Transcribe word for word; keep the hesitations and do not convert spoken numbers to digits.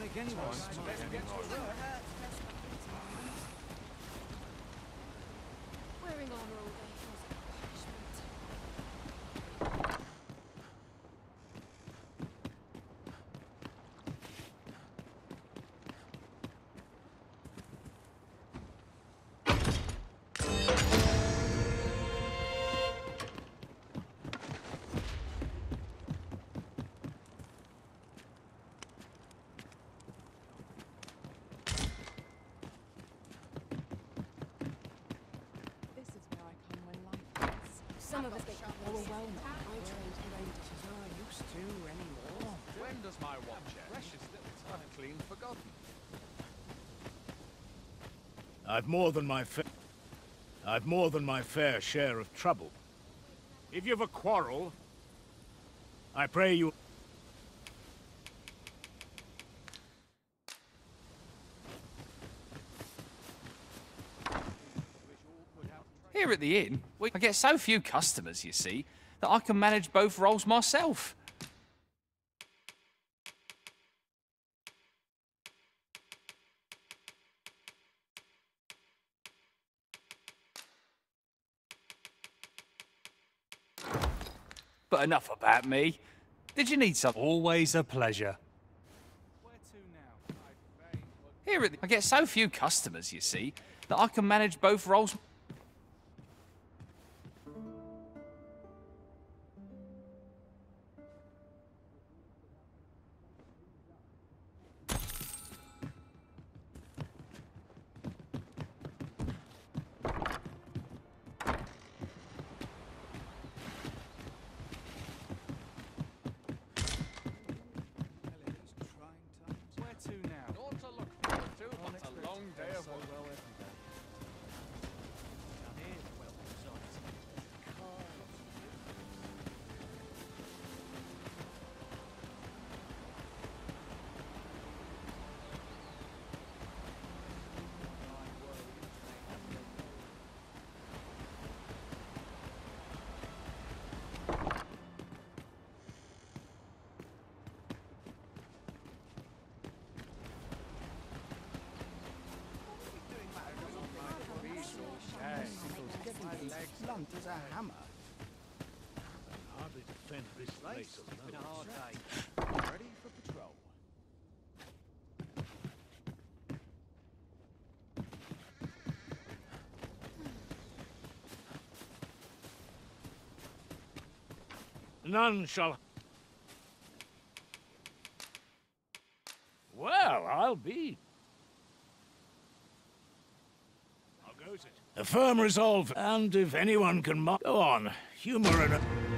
take anyone. Wearing armor all day feels like punishment. Some of us get overwhelmed. I trained horrendous. Not used to anymore. When does my watch end? Precious little time. Clean forgotten. I've more than my fa- I've more than my fair share of trouble. If you've a quarrel, I pray you... Here at the inn, we I get so few customers, you see, that I can manage both roles myself. But enough about me. Did you need something? Always a pleasure. Here at the I get so few customers, you see, that I can manage both roles. Blunt as a hammer. Hardly defend this place It's alone. been a hard day. Ready for patrol. None shall... Well, I'll be... How goes it? A firm resolve, and if anyone can... Go on, humour and...